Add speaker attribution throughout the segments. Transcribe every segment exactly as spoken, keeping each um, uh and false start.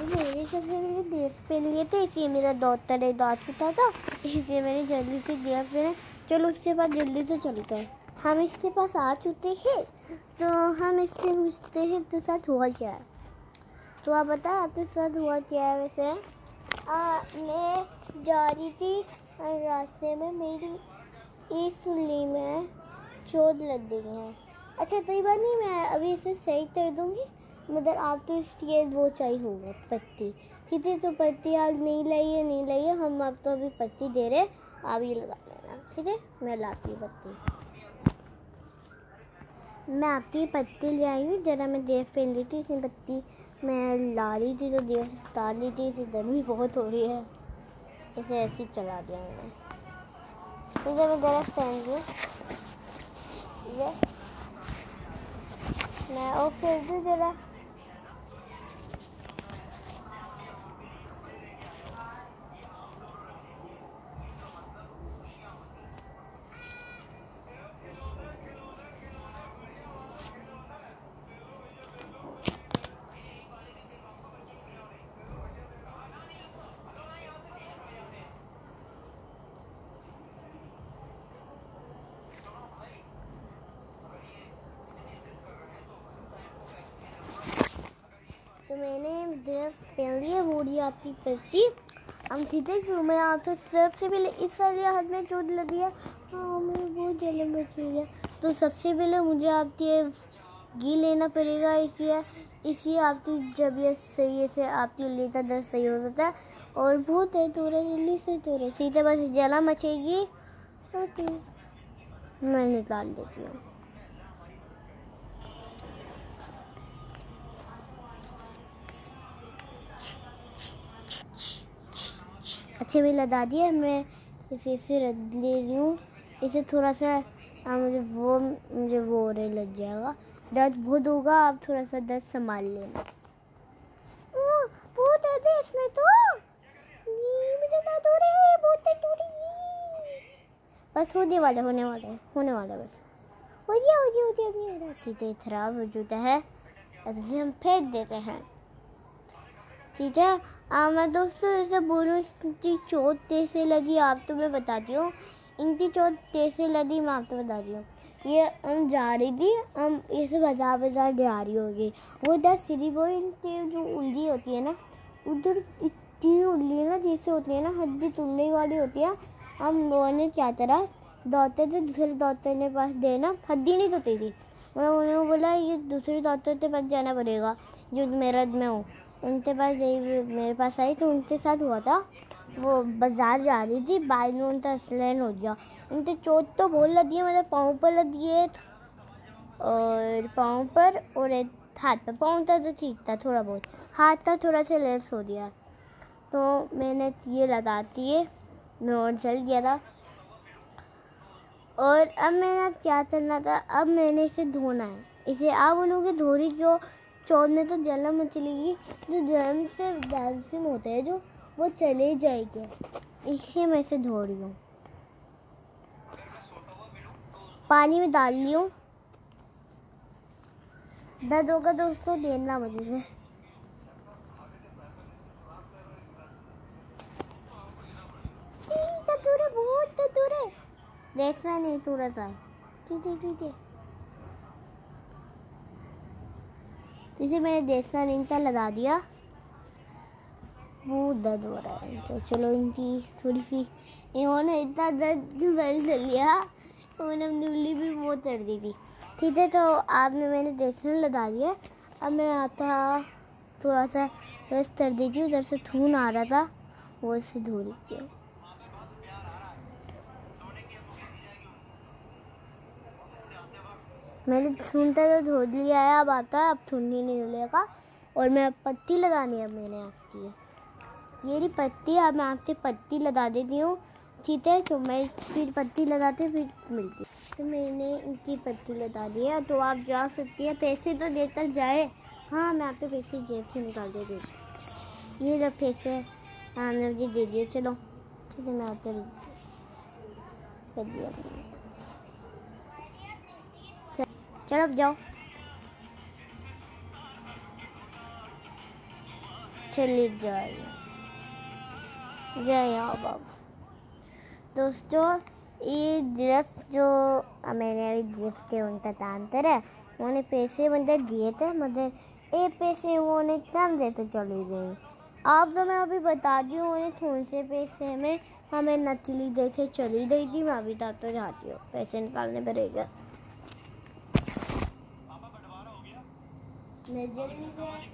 Speaker 1: मेरे सबसे पहले देव पहन लिए थे, इसलिए मेरा दौतर एक दाँत छूटा था, इसलिए मैंने जल्दी से देव पहना। चलो उसके बाद जल्दी से चलते हैं। हम इसके पास आ चुके हैं, तो हम इससे पूछते हैं तो साथ हुआ क्या है। तो आप बताएं आपके साथ हुआ क्या है। वैसे आ, मैं जा रही थी रास्ते में, मेरी इस उंगली में चोट लग गई है। अच्छा तो ये बात नहीं, मैं अभी इसे सही कर दूँगी, मगर आप तो इसलिए वो चाहिए होगा पत्ती। ठीक है, तो पत्ती आप नहीं लाइए नहीं लाइए, हम आपको अभी पत्ती दे रहे, आप ये लगा लेना। ठीक है, मैं लाती हूँ पत्ती। मैं आपकी पत्ती ले आई हूँ, जरा मैं देव पहन ली थी, इसमें पत्ती मैं ला रही थी तो देव उतार ली थी। इसे गर्मी बहुत हो रही है, इसे ऐसे ही चला दिया मैंने। ठीक है, मैं जरा पहन ली ये मैं और फिर भी जरा तो मैंने देव पहन लिया, हो रही आपकी पत्ती। हम ठीक है, जो मैं आपसे सबसे पहले इस वाले हाथ में चोट लगी है। हाँ मुझे बहुत जलन बच रही है, तो सबसे पहले मुझे आपके घी लेना पड़ेगा, इसलिए इसलिए आपकी जब ये सही से आपकी उंगली का दर्द सही हो जाता है। और बहुत है थोड़ा जल्दी से थोड़ा सीधे, बस जलन मचेगी। ओके मैं निकाल देती हूँ। अच्छे में लगा दिया, मैं इसे इसे रख ले रही हूँ। इसे थोड़ा सा आ, मुझे वो मुझे वो और लग जाएगा, दर्द बहुत होगा, आप थोड़ा सा दर्द संभाल लेना। बहुत दर्द है इसमें तो, मुझे दर्द हो रहा है, बहुत दर्द हो रही है। बस होने वाले होने वाले होने वाले बस हो गया हो गया हो गया हो गया। चीज़ें खराब हो चुका है, अब इसे हम फेंक देते हैं। ठीक है, आ, मैं दोस्तों ऐसे बोलूँ, इनकी चोट कैसे लगी आप तो मैं बताती हूँ। इनकी चोट कैसे लगी मैं आपको बताती हूँ। ये हम जा रही थी, हम ऐसे बाजार बाजार जा रही होगी, वो इधर सीधी वो इनकी जो उंगली होती है ना, उधर इतनी उंगली ना जैसे होती है ना हड्डी तोड़ने वाली होती है। हम लोगों ने क्या करा, डॉक्टर थे, दूसरे डॉक्टर के पास देना, हड्डी नहीं टूटी थी, उन्होंने बोला ये दूसरे डॉक्टर के पास जाना पड़ेगा जो मेरठ में हो। उनके पास मेरे पास आई, तो उनके साथ हुआ था, वो बाजार जा रही थी, बाइक में उनका एक्सीडेंट हो गया। उनके चोट तो बहुत लगी है, मतलब पाँव पर लगी है और पाँव पर और एक हाथ पर। पाँव का तो ठीक था थोड़ा बहुत, हाथ का थोड़ा सा लेस हो गया। तो मैंने ये लगाती है, मैं और चल गया था। और अब मैंने क्या करना था, अब मैंने इसे धोना है। इसे आप बोलोगे धो रही क्यों, चोट में तो जलन मचलेगी, जो जलन से कैल्शियम होता है जो वो चले जाएगा, इसलिए मैं इसे धो रही हूँ। पानी में डाल ली हूँ, दर्द होगा दोस्तों देना मुझे से। बहुत है, देखना नहीं थोड़ा सा। ठीक है ठीक है, इसे मैंने देखना नहीं था, लगा दिया। वो दर्द हो रहा है, तो चलो इनकी थोड़ी सी, इन्होंने इतना दर्द बढ़ लिया, उन्होंने अपनी उंगली भी बहुत कर दी थी। ठीक है, तो आपने मैंने देखना लगा दिया। अब मैं आता थोड़ा सा बस कर दीजिए, उधर से खून आ रहा था वो इसे धो लीजिए। मैंने खून तो धो लिया है, अब आता है, अब खून ही नहीं मिलेगा। और मैं पत्ती लगानी है मैंने आपकी, ये रही पत्ती, अब मैं आपकी पत्ती लगा देती हूँ। ठीक है, तो मैं फिर पत्ती लगाते फिर मिलती। तो मैंने इनकी पत्ती लगा दी है, तो आप जा सकती है, पैसे तो देकर जाए। हाँ मैं आपके पैसे जेब से निकाल दे देती, ये जब पैसे आपने मुझे दे दिए। चलो ठीक है, मैं आते कर दिया, चलो अब जाओ। चली जाए जय यहाँ बाबा। दोस्तों ये गिफ्ट जो मैंने अभी गिफ्ट थे उनका तांतर है, उन्होंने पैसे मतलब दिए थे, मतलब ये पैसे उन्होंने कम देते चली गई। आप तो मैं अभी बता दी हूँ उन्हें थोड़े से पैसे में हमें नकली देखे चली गई थी। मैं अभी तक तो जाती हूँ, पैसे निकालने पड़ेगा। मैं जल्दी से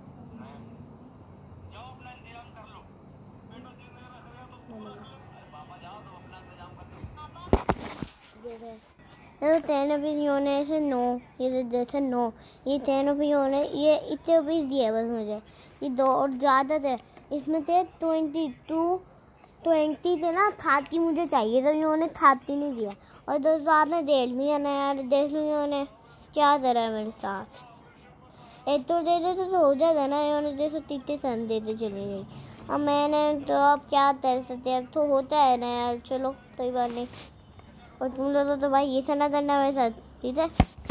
Speaker 1: टेन रुपीज़ होने से नो, ये जैसे नो, ये टेन रुपीज़ होने, ये इतने रुपीज़ दिए बस मुझे, ये दो और ज़्यादा थे, इसमें थे ट्वेंटी टू ट्वेंटी थे ना, थर्टी मुझे चाहिए तो इन्होंने थर्टी नहीं दिया। और दोस्तों आपने देख लिया ना यार, देख लिया इन्होंने क्या करा है मेरे साथ। एक तो दे देते तो हो जाता ना, इन्होंने देखो तीते सन देते चली गई। अब मैंने तो अब क्या कर सकते, अब तो होता है ना यार, चलो कोई बात नहीं। और तुम लोग तो भाई ये सना करना मेरे साथ, ठीक है।